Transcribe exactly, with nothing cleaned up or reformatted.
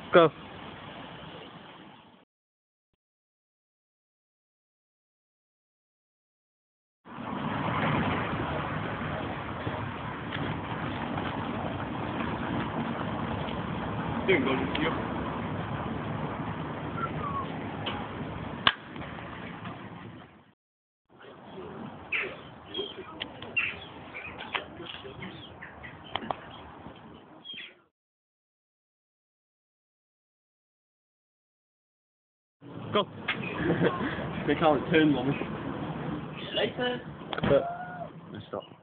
Go. Doing good with you. Go. They can't turn long. Later. But, stop.